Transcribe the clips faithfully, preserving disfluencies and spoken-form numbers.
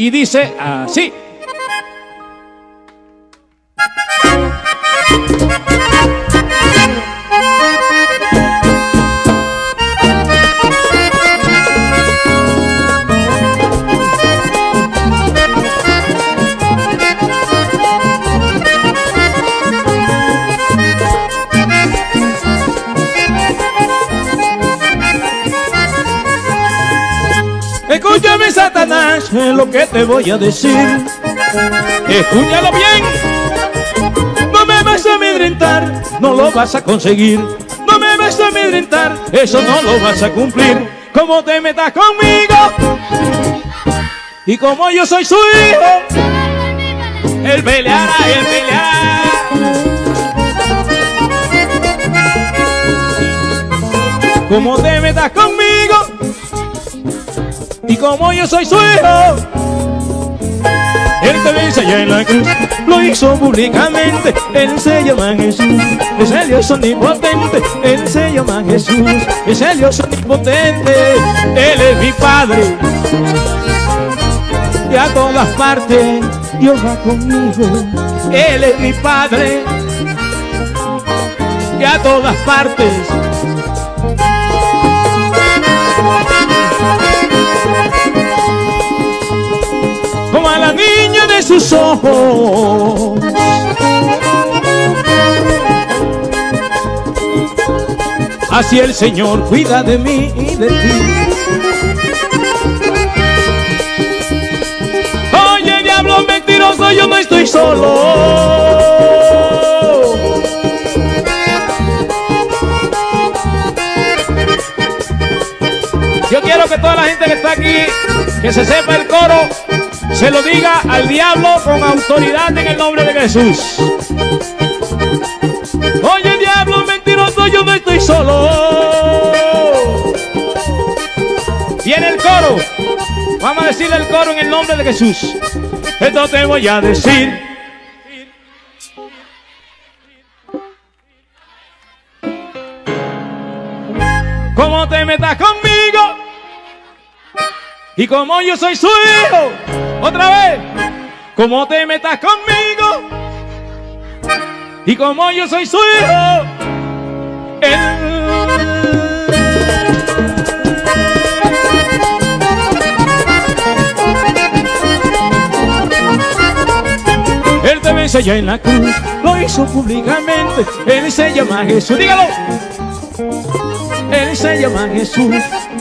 y dice así. Escúchame, Satanás, lo que te voy a decir. Escúchalo bien. No me vas a amedrentar, no lo vas a conseguir. No me vas a amedrentar, eso no lo vas a cumplir. Como te metas conmigo y como yo soy su hijo, él peleará, él peleará. Como te metas conmigo y como yo soy su hijo, él te vence allá en la cruz, lo hizo públicamente. Él se llama Jesús, es el Dios omnipotente. Él se llama Jesús, es el Dios omnipotente. Él es mi Padre y a todas partes Dios va conmigo. Él es mi Padre y a todas partes. Como a la niña de sus ojos, así el Señor cuida de mí y de ti. Oye, diablo mentiroso, yo no estoy solo. Yo quiero que toda la gente que está aquí, que se sepa el coro, se lo diga al diablo con autoridad en el nombre de Jesús. Oye, diablo mentiroso, yo no estoy solo. Viene el coro. Vamos a decirle el coro en el nombre de Jesús. Esto te voy a decir. Como te metas conmigo y como yo soy su hijo, otra vez, como te metas conmigo y como yo soy su hijo, él, él te vence allá en la cruz, lo hizo públicamente. Él se llama Jesús, dígalo. Él se llama Jesús.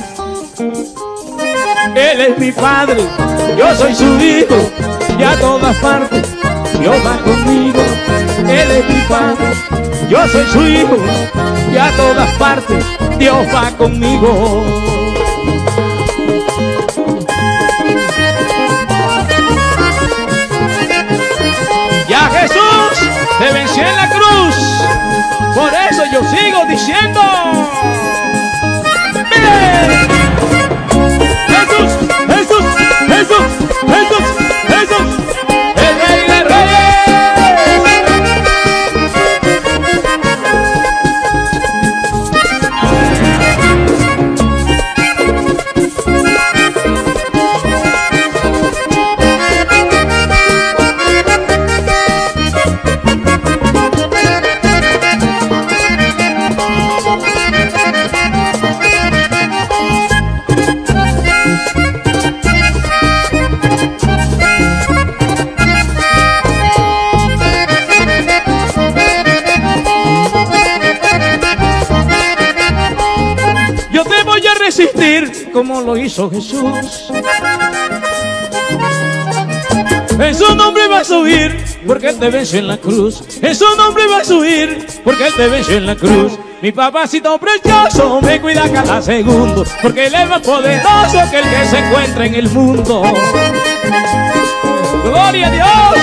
Él es mi Padre, yo soy su hijo, y a todas partes Dios va conmigo. Él es mi Padre, yo soy su hijo, y a todas partes Dios va conmigo. Ya Jesús te venció en la cruz, por eso yo sigo diciendo. ¡Mire! Jesús, Jesús, Jesús, Jesús, Jesús, el Rey de Reyes. Resistir como lo hizo Jesús. En su nombre vas a huir porque Él te venció en la cruz. En su nombre vas a huir porque Él te venció en la cruz. Mi papacito precioso me cuida cada segundo, porque Él es más poderoso que el que se encuentra en el mundo. ¡Gloria a Dios!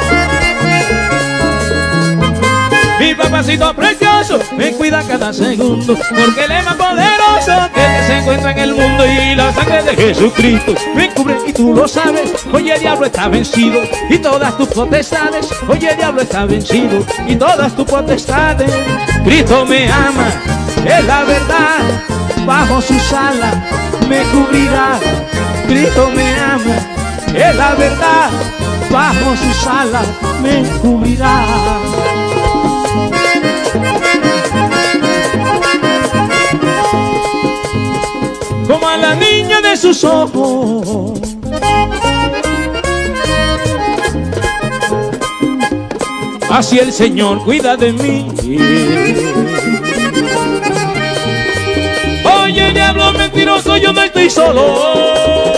Mi papacito precioso me cuida cada segundo, porque Él es más poderoso que el que se encuentra en el mundo. Y la sangre de Jesucristo me cubre y tú lo sabes. Oye, el diablo está vencido y todas tus potestades. Oye, el diablo está vencido y todas tus potestades. Cristo me ama, es la verdad, bajo sus alas me cubrirá. Cristo me ama, es la verdad, bajo sus alas me cubrirá. Como a la niña de sus ojos, así el Señor cuida de mí. Oye, diablo mentiroso, yo no estoy solo.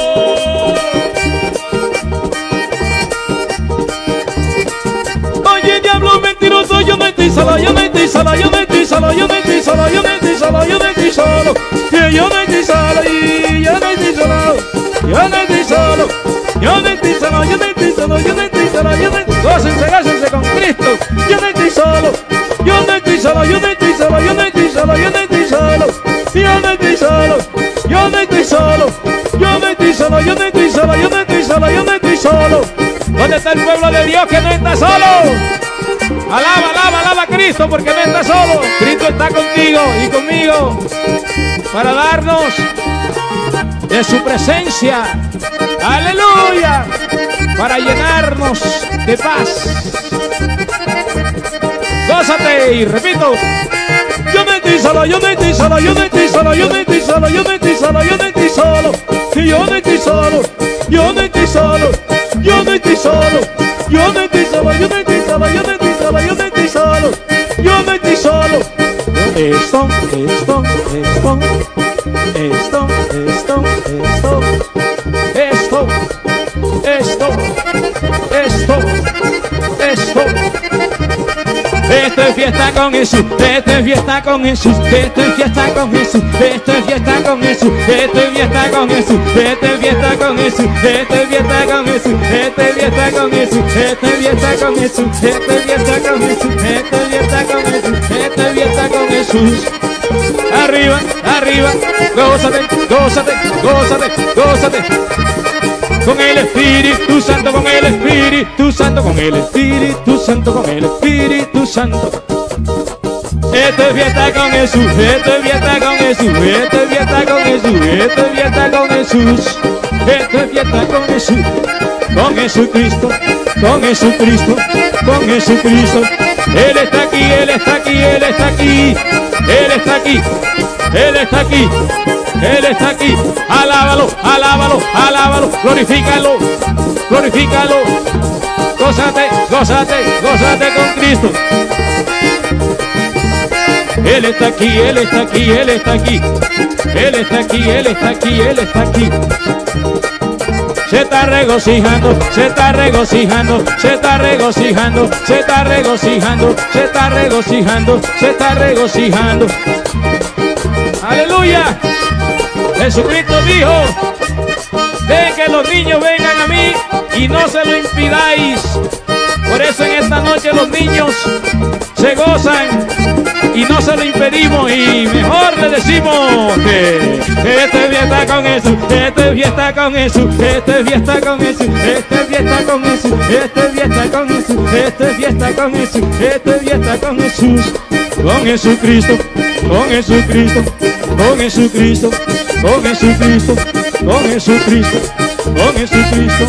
Oye, diablo mentiroso, yo no estoy solo, yo no estoy solo, yo no estoy solo, yo no estoy solo, yo no estoy solo, yo no estoy solo, y yo no estoy solo, y yo no estoy solo, yo no estoy solo, yo no estoy solo, yo no estoy solo, yo no estoy solo, yo no estoy solo. Gócense, gócense con Cristo. Yo no estoy solo, yo no estoy solo, yo no estoy solo, yo no estoy solo, yo no estoy solo, yo no estoy solo, yo no estoy solo, yo no estoy solo, yo no estoy solo, yo no estoy solo, yo no estoy solo. ¿Dónde está el pueblo de Dios que no está solo? Alaba, alaba, alaba a Cristo porque no está solo. Cristo está contigo y conmigo para darnos de su presencia. Aleluya. Para llenarnos de paz. Gózate y repito. Yo no estoy solo, yo no estoy solo, yo no estoy solo, yo no estoy solo, yo no estoy solo, yo no estoy solo, y yo no estoy solo, yo no estoy solo, yo no estoy solo, yo no estoy solo, yo no estoy solo, yo no estoy solo, yo no estoy solo, yo no estoy solo. Esto, esto, esto, esto, esto, esto, esto, esto, esto, esto. Esto es fiesta con Jesús, esto es fiesta con Jesús, esto es fiesta con Jesús, esto es fiesta con Jesús, esto es fiesta con Jesús, esto es fiesta con Jesús, esto es fiesta con Jesús, esto es fiesta con Jesús, esto es fiesta con Jesús, esto es fiesta con Jesús, esto es fiesta con Jesús, esto es fiesta con Jesús. Arriba, arriba, gózate, gózate, gózate, gózate. Con el Espíritu Santo, con el Espíritu Santo, con el Espíritu Santo, con el Espíritu Santo. Esto es fiesta con Jesús, esto es fiesta con Jesús, esto es fiesta con Jesús, esto es fiesta con Jesús, esto es fiesta con Jesús, con Jesucristo, con Jesucristo, con Jesucristo. Él está aquí, Él está aquí, Él está aquí, Él está aquí, Él está aquí. Él está aquí, alábalo, alábalo, alábalo, glorifícalo, glorifícalo. Gózate, gózate, gózate con Cristo. Él está aquí, Él está aquí, Él está aquí. Él está aquí, Él está aquí, Él está aquí. Se está regocijando, se está regocijando, se está regocijando, se está regocijando, se está regocijando, se está regocijando. Aleluya. Jesucristo dijo: dejen que los niños vengan a mí y no se lo impidáis. Por eso en esta noche los niños se gozan y no se lo impedimos, y mejor le decimos que esta es fiesta con Jesús, esta es fiesta con Jesús, esta es fiesta con Jesús, esta es fiesta con Jesús, esta es fiesta con Jesús, esta es fiesta con Jesús, esta es fiesta con Jesús, con Jesucristo, con Jesucristo, con Jesucristo, con Jesucristo, con Jesucristo, con Jesucristo.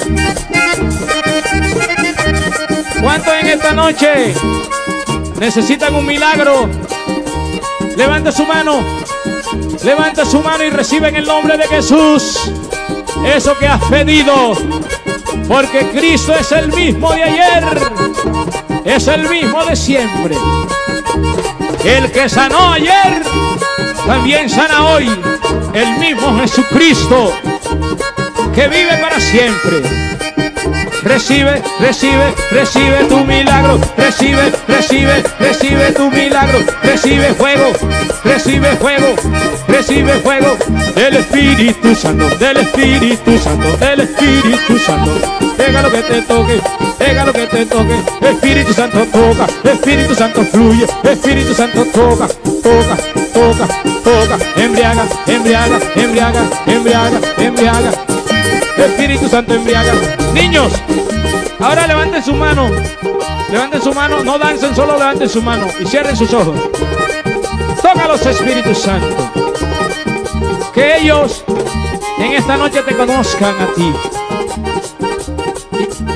¿Cuántos en esta noche necesitan un milagro? Levante su mano, levante su mano y recibe en el nombre de Jesús eso que has pedido, porque Cristo es el mismo de ayer, es el mismo de siempre. El que sanó ayer también sana hoy, el mismo Jesucristo que vive para siempre. Recibe, recibe, recibe tu milagro, recibe, recibe, recibe tu milagro, recibe fuego, recibe fuego, recibe fuego del Espíritu Santo, del Espíritu Santo, del Espíritu Santo. Deja lo que te toque, deja lo que te toque. Espíritu Santo toca, Espíritu Santo fluye, Espíritu Santo toca, toca, toca, toca, embriaga, embriaga, embriaga, embriaga, embriaga. Espíritu Santo embriaga. Niños, ahora levanten su mano, levanten su mano, no dancen, solo levanten su mano y cierren sus ojos. Tócalos, Espíritu Santo. Que ellos en esta noche te conozcan a ti.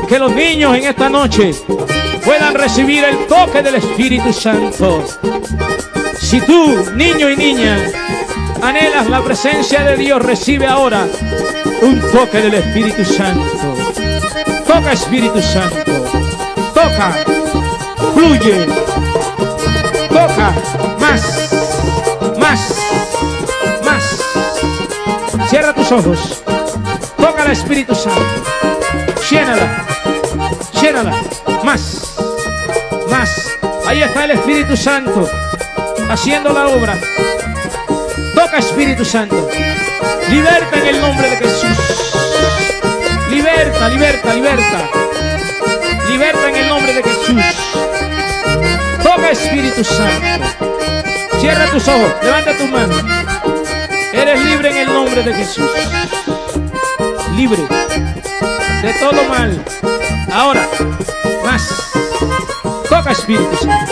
que los niños en esta noche puedan recibir el toque del Espíritu Santo. Si tú, niño y niña, anhelas la presencia de Dios, recibe ahora un toque del Espíritu Santo. Toca, Espíritu Santo. Toca, fluye. Toca, más, más, más. Cierra tus ojos. Toca al Espíritu Santo. Llénala, llénala. Más, más. Ahí está el Espíritu Santo haciendo la obra. Toca, Espíritu Santo. Liberta en el nombre de Jesús. Liberta, liberta, liberta. Liberta en el nombre de Jesús. Toca, Espíritu Santo. Cierra tus ojos, levanta tus manos. Eres libre en el nombre de Jesús. Libre de todo mal. Ahora, más. Toca, Espíritu Santo.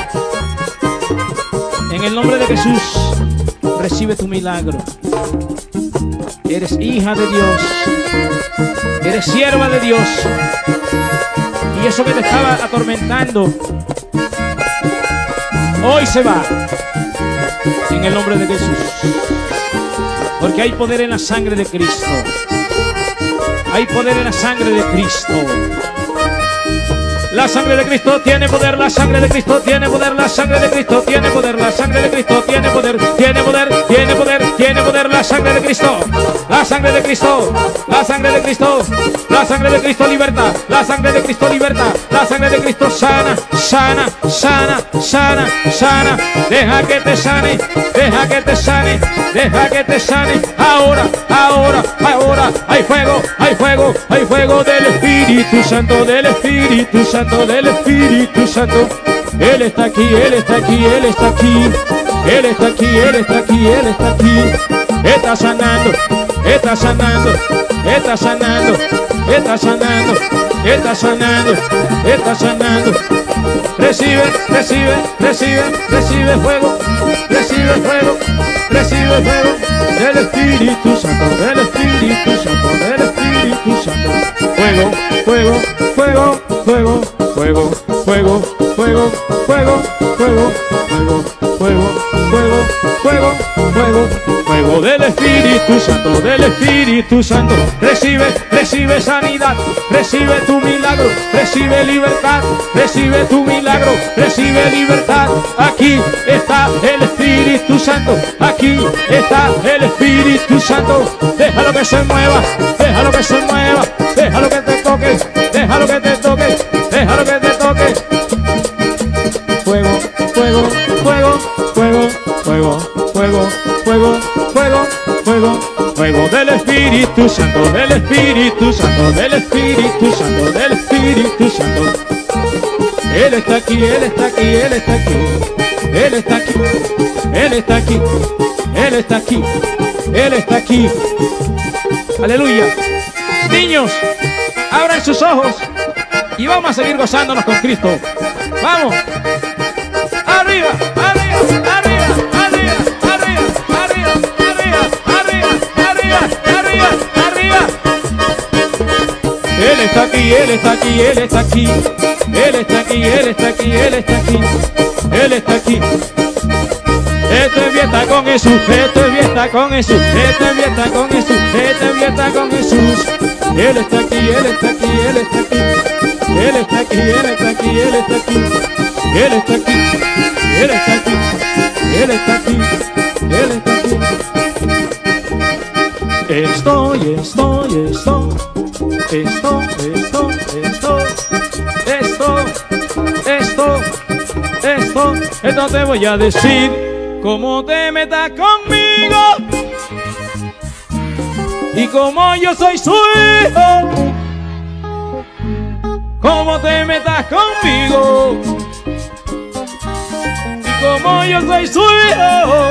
En el nombre de Jesús, recibe tu milagro. Eres hija de Dios. Eres sierva de Dios. Y eso que te estaba atormentando, hoy se va. En el nombre de Jesús. Porque hay poder en la sangre de Cristo. Hay poder en la sangre de Cristo. La sangre de Cristo tiene poder, la sangre de Cristo tiene poder, la sangre de Cristo tiene poder, la sangre de Cristo tiene poder, tiene poder, tiene poder, tiene poder, la sangre de Cristo, la sangre de Cristo, la sangre de Cristo, la sangre de Cristo liberta, la sangre de Cristo liberta, la sangre de Cristo sana, sana, sana, sana, sana, deja que te sane, deja que te sane, deja que te sane, ahora, ahora, ahora, hay fuego, hay fuego, hay fuego del Espíritu Santo, del Espíritu Santo. Del Espíritu Santo. Él está aquí, Él está aquí, Él está aquí. Él está aquí, Él está aquí, Él está aquí. Está sanando, está sanando, está sanando, está sanando, está sanando, está sanando. Recibe, recibe, recibe, recibe fuego, recibe fuego, recibe fuego del Espíritu Santo, del Espíritu Santo, del Espíritu Santo. Fuego, fuego, fuego, fuego, fuego, fuego, fuego, fuego, fuego, fuego, fuego, fuego, fuego, fuego, fuego del Espíritu Santo, del Espíritu Santo. Recibe, recibe sanidad, recibe tu milagro, recibe libertad, recibe tu milagro, recibe libertad. Aquí está el Espíritu Santo, aquí está el Espíritu Santo. Déjalo que se mueva, déjalo que se mueva, déjalo que te toque, déjalo que te toque, déjalo que te toque. Fuego, fuego, fuego, fuego, fuego, fuego, fuego, fuego, fuego, fuego del Espíritu Santo, del Espíritu Santo, del Espíritu Santo, del Espíritu Santo. Él está aquí, Él está aquí, Él está aquí, Él está aquí, Él está aquí, Él está aquí, Él está aquí. Aleluya. Niños, abran sus ojos y vamos a seguir gozándonos con Cristo. Vamos. Arriba, arriba, arriba, arriba, arriba, arriba, arriba, arriba, arriba, arriba, arriba. Él está aquí, Él está aquí, Él está aquí. Él está aquí, Él está aquí, Él está aquí. Él está aquí. Esto es fiesta con Jesús, esto es fiesta con Jesús, esto es fiesta con Jesús, esto es fiesta con Jesús. Él está aquí, Él está aquí, Él está aquí. Él está aquí, Él está aquí, Él está aquí. Él está aquí, Él está aquí, Él está aquí, Él está aquí. Estoy, estoy, estoy, estoy, estoy, estoy, esto, esto, esto, esto te voy a decir. Cómo te metas conmigo y como yo soy su hijo. Cómo te metas conmigo y como yo soy su hijo.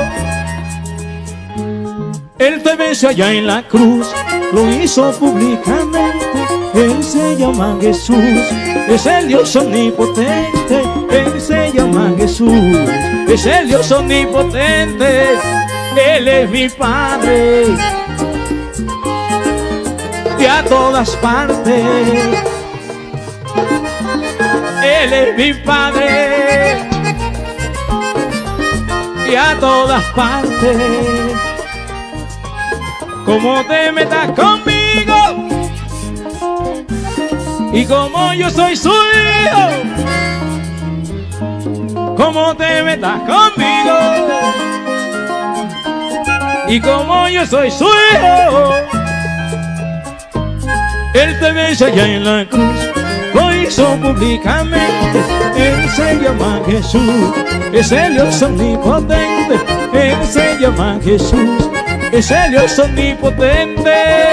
Él te venció allá en la cruz, lo hizo públicamente. Él se llama Jesús, es el Dios omnipotente. Él se llama Jesús, es el Dios omnipotente. Él es mi Padre de a todas partes. Él es mi Padre y a todas partes. Como te metas conmigo y como yo soy su hijo, como te metas conmigo y como yo soy su hijo, Él te besa allá en la cruz, lo hizo públicamente. Él se llama Jesús, es el Dios omnipotente. Él se llama Jesús, es el Dios omnipotente.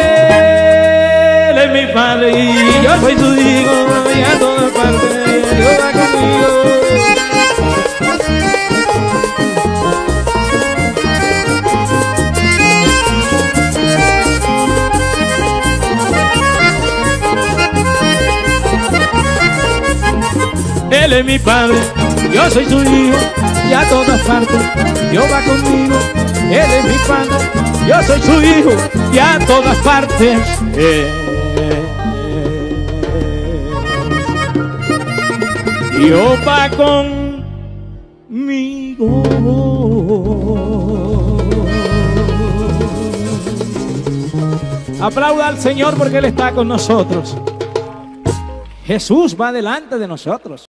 Él es mi Padre y yo soy su hijo, y a todas partes Dios va conmigo. Él es mi Padre, yo soy su hijo, y a todas partes Dios va conmigo. Él es mi Padre, yo soy su hijo, y a todas partes eh, Dios va conmigo. Aplauda al Señor porque Él está con nosotros. Jesús va delante de nosotros.